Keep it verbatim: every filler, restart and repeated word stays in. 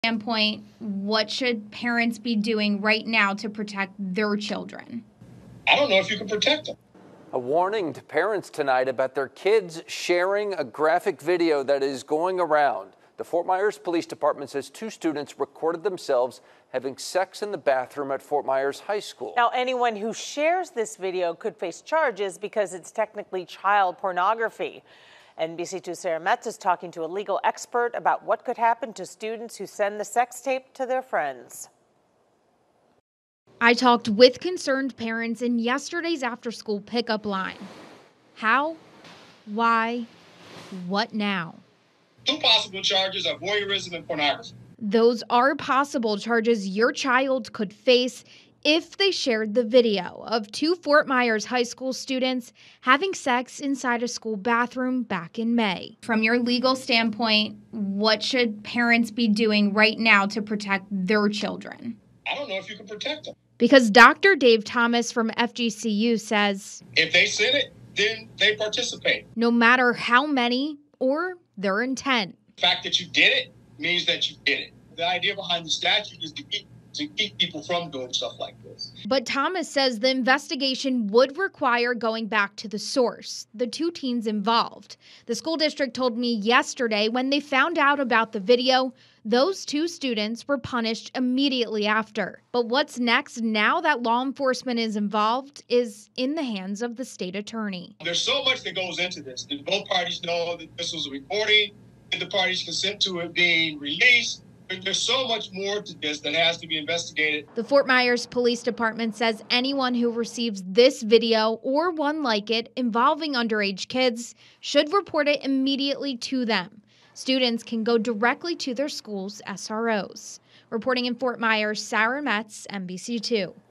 Standpoint, what should parents be doing right now to protect their children? I don't know if you can protect them. A warning to parents tonight about their kids sharing a graphic video that is going around. The Fort Myers Police Department says two students recorded themselves having sex in the bathroom at Fort Myers High School. Now, anyone who shares this video could face charges because it's technically child pornography. N B C two's Sarah Metz is talking to a legal expert about what could happen to students who send the sex tape to their friends. I talked with concerned parents in yesterday's after-school pickup line. How? Why? What now? Two possible charges are voyeurism and pornography. Those are possible charges your child could face if they shared the video of two Fort Myers High School students having sex inside a school bathroom back in May. From your legal standpoint, what should parents be doing right now to protect their children? I don't know if you can protect them. Because Doctor Dave Thomas from F G C U says, if they send it, then they participate. No matter how many or their intent. The fact that you did it means that you did it. The idea behind the statute is to keep to keep people from doing stuff like this. But Thomas says the investigation would require going back to the source, the two teens involved. The school district told me yesterday when they found out about the video, those two students were punished immediately after. But what's next now that law enforcement is involved is in the hands of the state attorney. There's so much that goes into this. Did both parties know that this was a recording? Did the parties consent to it being released? There's so much more to this that has to be investigated. The Fort Myers Police Department says anyone who receives this video or one like it involving underage kids should report it immediately to them. Students can go directly to their school's S R Os. Reporting in Fort Myers, Sarah Metz, N B C two.